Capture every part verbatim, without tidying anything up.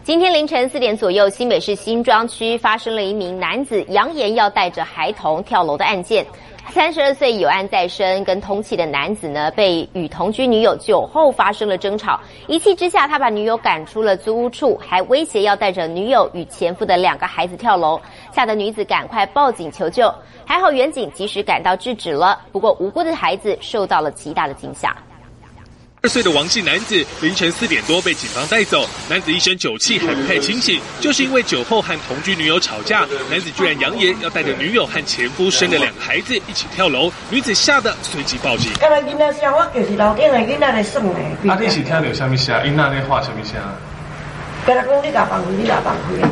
今天凌晨四点左右，新北市新庄区发生了一名男子扬言要带着孩童跳楼的案件。三十二岁有案在身，跟通缉的男子呢，被与同居女友酒后发生了争吵，一气之下，他把女友赶出了租屋处，还威胁要带着女友与前夫的两个孩子跳楼，吓得女子赶快报警求救。还好远警及时赶到制止了，不过无辜的孩子受到了极大的惊吓。 二岁的王姓男子凌晨四点多被警方带走，男子一身酒气还不太清醒，就是因为酒后和同居女友吵架，男子居然扬言要带着女友和前夫生的两个孩子一起跳楼，女子吓得随即报警。 刚才囡仔声，我就是楼顶的囡仔来耍的。 啊，你是听到什么声？囡仔在喊什么声？ 跟他讲你打房开，你打房开。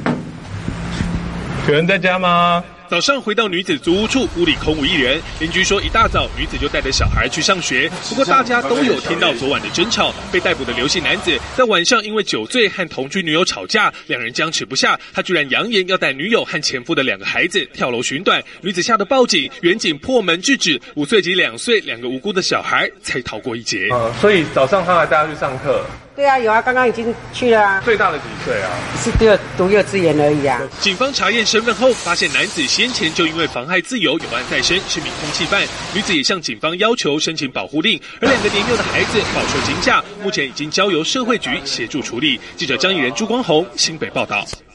有人在家吗？ 早上回到女子租屋处，屋里空无一人。邻居说，一大早女子就带着小孩去上学。不过大家都有听到昨晚的争吵。被逮捕的刘姓男子在晚上因为酒醉和同居女友吵架，两人僵持不下，他居然扬言要带女友和前夫的两个孩子跳楼寻短。女子吓得报警，远警破门制止，五岁及两岁两个无辜的小孩才逃过一劫。 呃，所以早上他还带他去上课。 对啊，有啊，刚刚已经去了啊。 最大的几岁啊？ 是只有读幼稚园而已啊。 警方查验身份后，发现男子先前就因为妨害自由有案在身，是名通缉犯。女子也向警方要求申请保护令，而两个年幼的孩子饱受惊吓，目前已经交由社会局协助处理。记者张以仁、朱光宏新北报道。